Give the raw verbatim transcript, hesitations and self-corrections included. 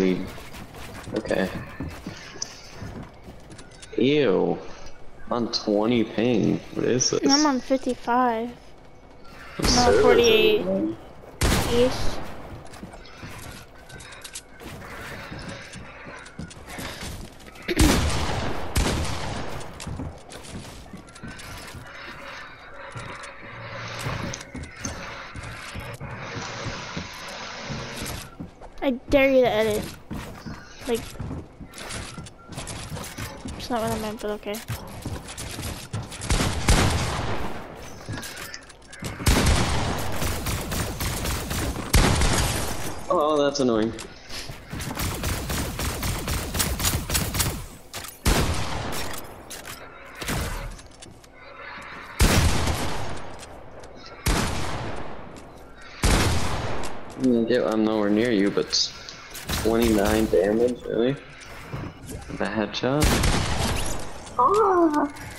need... Okay. Ew. On twenty ping. What is this? I'm on fifty-five. What No, server is forty-eight. it? East. I dare you to edit. Like, it's not what I meant, but okay. Oh, that's annoying. Yeah, I'm nowhere near you, but twenty-nine damage, really? A headshot? Ah.